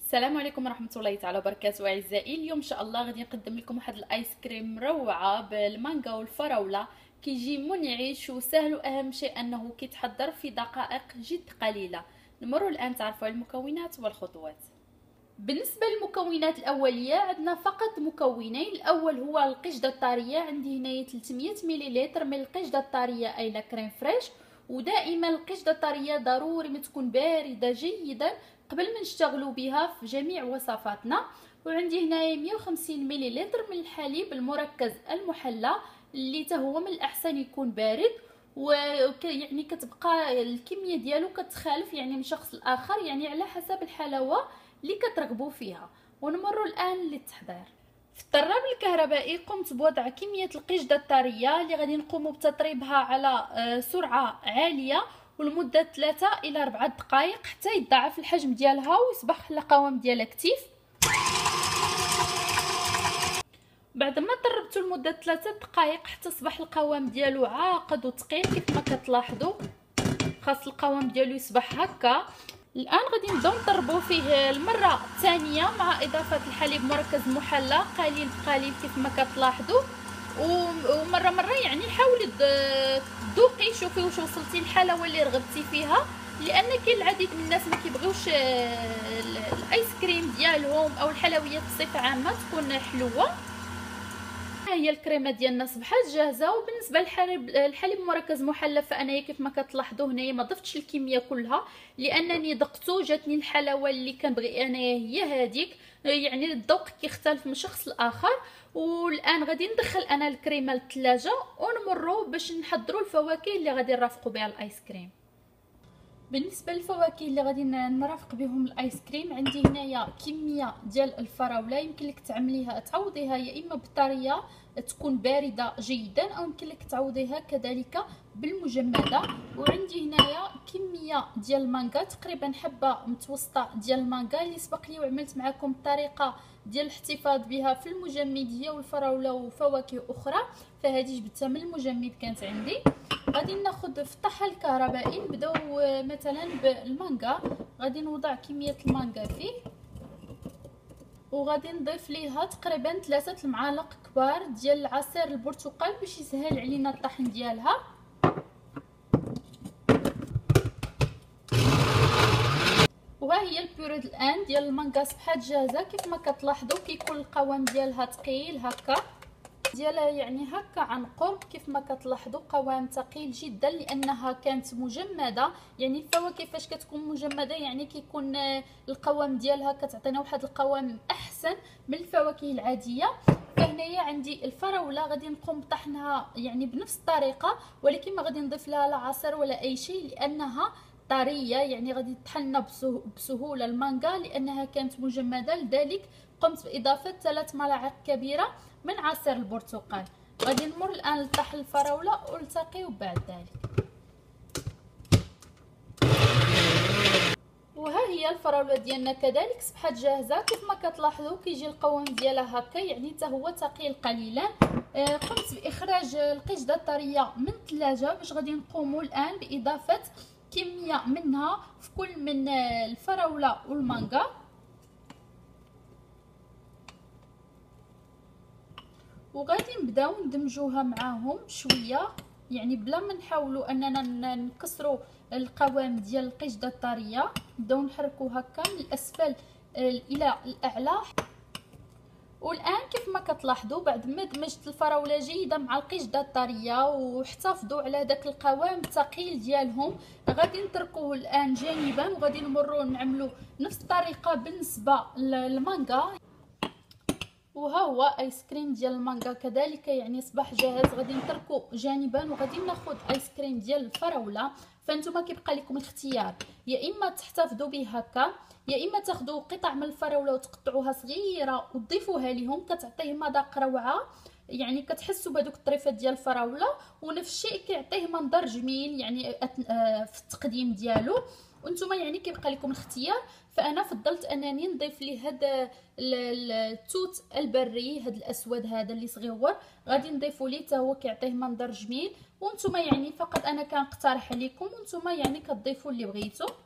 السلام عليكم ورحمه الله تعالى وبركاته اعزائي. اليوم ان شاء الله غادي نقدم لكم واحد الايس كريم روعه بالمانغا والفراوله. كيجي منعش وسهل، واهم شيء انه كيتحضر في دقائق جد قليله. نمروا الان تعرفوا على المكونات والخطوات. بالنسبه للمكونات الاوليه عندنا فقط مكونين. الاول هو القشده الطريه، عندي هنايا 300 ملل من القشده الطريه اي لا كريم فريش. ودائما القشده الطريه ضروري ما تكون بارده جيدا قبل ما نشتغلوا بها في جميع وصفاتنا. وعندي هنايا 150 ملل من الحليب المركز المحلى اللي هو من الاحسن يكون بارد. ويعني كتبقى الكميه ديالو كتخالف يعني من شخص لاخر، يعني على حسب الحلاوه اللي كترغبوا فيها. ونمروا الان للتحضير. في الطراب الكهربائي قمت بوضع كميه القشده الطريه اللي غادي نقوم بتطريبها على سرعه عاليه ولمده 3 إلى 4 دقائق حتى يتضاعف الحجم ديالها ويصبح القوام ديالها كتيف. بعد ما طربته لمده 3 دقائق حتى اصبح القوام ديالو عاقد وثقيل كيف ما كتلاحظوا. خاص القوام ديالو يصبح هكا. الان غادي نبداو نطربوا فيه المره الثانيه مع اضافه الحليب مركز محلى قليل بقليل كيف ما كتلاحظوا. ومره مره يعني حاولي تذوقي، شوفي واش وصلتي الحلاوه اللي رغبتي فيها، لان كاين العديد من الناس ما كيبغيوش الايس كريم ديالهم او الحلويات بصفه عامه تكون حلوه. هي الكريمه ديالنا صبحات جاهزه. وبالنسبه للحليب مركز محلى فانا كيف ما كتلاحظوا هنايا ما ضفتش الكميه كلها لانني ذقته جاتني الحلاوه اللي كنبغي انايا هي هذيك. يعني الذوق كيختلف من شخص لاخر. والان غادي ندخل انا الكريمه للثلاجه ونمروا باش نحضروا الفواكه اللي غادي نرافقوا بها الايس كريم. بالنسبه للفواكه اللي غادي نرافق بهم الايس كريم عندي هنايا كميه ديال الفراوله. يمكن لك تعوضيها يا اما بطريه تكون بارده جدا او يمكن لك تعوضيها كذلك بالمجمده. وعندي هنايا كميه ديال المانغا، تقريبا حبه متوسطه ديال المانغا اللي سبق لي وعملت معكم الطريقه ديال الاحتفاظ بها في المجمد هي والفراوله وفواكه اخرى، فهذه جبتها من المجمد كانت عندي. غادي ناخذ في الطحن الكهربائي. نبداو مثلا بالمانغا، غادي نوضع كميه المانغا فيه وغادي نضيف ليها تقريبا 3 المعالق كبار ديال عصير البرتقال باش يسهل علينا الطحن ديالها. وها هي البيوريد الان ديال المانغا صبحات جاهزه. كيف ما كتلاحظوا كيكون القوام ديالها ثقيل هكا ديالها، يعني هكا عن قرب كيف ما كتلاحظوا قوام ثقيل جدا لانها كانت مجمده. يعني الفواكه فاش كتكون مجمده يعني كيكون القوام ديالها كتعطينا واحد القوام احسن من الفواكه العاديه. فهنايا عندي الفراوله غادي نقوم بطحنها يعني بنفس الطريقه، ولكن ما غادي نضيف لها لا عصير ولا اي شيء لانها طريه، يعني غادي تطحن بسهوله المانغا لانها كانت مجمده. لذلك قمت باضافه 3 ملاعق كبيره من عصير البرتقال. غادي نمر الان لطحن الفراوله والتقيو بعد ذلك. وها هي الفراوله ديالنا كذلك صبحات جاهزه. كيف ما كتلاحظوا كيجي القوام ديالها هكا، يعني حتى هو ثقيل قليلا. قمت باخراج القشده الطريه من الثلاجه باش غادي نقوموا الان باضافه كميه منها في كل من الفراوله والمانغا. وغادي نبداو ندمجوها معاهم شويه، يعني بلا ما نحاولوا اننا نكسروا القوام ديال القشده الطريه. نبداو نحركوا هكا من الاسفل الى الاعلى. والان كيف ما كتلاحظوا بعد ما دمجت الفراوله جيده مع القشده الطريه واحتفظوا على داك القوام الثقيل ديالهم، غادي نتركوه الان جانبا وغادي نمروا نعملوا نفس الطريقه بالنسبه للمانغا. وها هو ايس كريم ديال المانغا كذلك يعني اصبح جاهز. غادي نتركو جانبا وغادي ناخذ ايس كريم ديال الفراوله. فانتم كيبقى لكم الاختيار، يا اما تحتفظوا به هكا يا اما تاخذوا قطع من الفراوله وتقطعوها صغيره وتضيفوها لهم، كتعطيه مذاق روعه. يعني كتحسوا بهذوك الطريفات ديال الفراوله ونفس الشيء كيعطيه منظر جميل يعني في التقديم ديالو. وانتم يعني كيبقى لكم الاختيار. فانا فضلت انني نضيف ليه هذا التوت البري، هذا الاسود هذا اللي صغيور غادي نضيفوا ليه حتى هو كيعطيه منظر جميل. وانتم يعني فقط انا كنقترح عليكم وانتم يعني كتضيفوا اللي بغيتوا.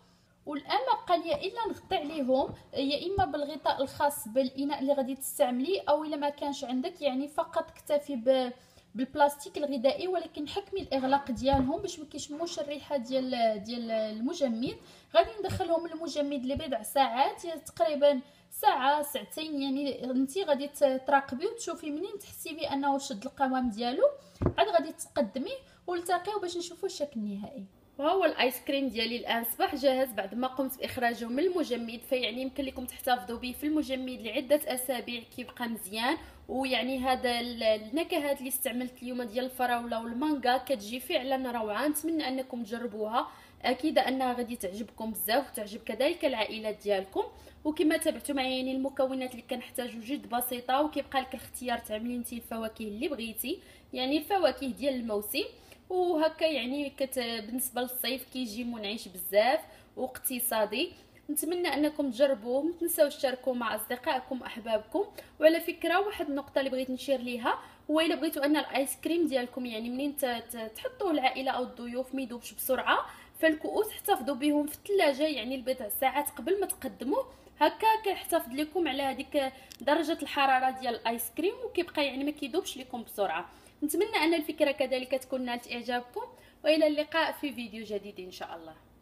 والان ما بقى ليا الا نغطي عليهم، يا اما بالغطاء الخاص بالاناء اللي غادي تستعمليه، او الا ما كانش عندك يعني فقط اكتفي بالبلاستيك الغذائي، ولكن حكمي الاغلاق ديالهم باش ما كيشموش الريحه ديال المجمد. غادي ندخلهم المجمد لبضع ساعات، يعني تقريبا ساعه ساعتين، يعني انت غادي تراقبي وتشوفي منين تحسي بانه شد القوام ديالو، عاد غادي تقدميه ونلتقيو باش نشوفوا الشكل النهائي. وهو الايس كريم ديالي الان اصبح جاهز بعد ما قمت باخراجه من المجمد. فيعني يمكن لكم تحتفظوا به في المجمد لعده اسابيع كيبقى مزيان. ويعني هذا النكهات اللي استعملت اليوم ديال الفراوله والمانغا كتجي فعلا روعه، نتمنى انكم تجربوها، اكيد انها غادي تعجبكم بزاف وتعجب كذلك العائلات ديالكم. وكما تابعتوا معايا يعني المكونات اللي كنحتاجو جد بسيطه، وكيبقى لك الاختيار تعملي انت الفواكه اللي بغيتي، يعني الفواكه ديال الموسم. وهكا يعني بالنسبه للصيف كيجي منعش بزاف واقتصادي. نتمنى انكم تجربوه، ما تنساوش تشاركوا مع اصدقائكم واحبابكم. وعلى فكره واحد النقطه اللي بغيت نشير ليها، هو الا بغيتوا ان الايس كريم ديالكم يعني منين تحطوه العائله او الضيوف ما يذوبش بسرعه، فالكؤوس احتفظوا بهم في الثلاجه يعني لبضع ساعات قبل ما تقدموه، هكا كيحتفظ لكم على هذيك درجه الحراره ديال الايس كريم، وكيبقى يعني ما كيذوبش لكم بسرعه. نتمنى ان الفكره كذلك تكون نالت اعجابكم، والى اللقاء في فيديو جديد ان شاء الله.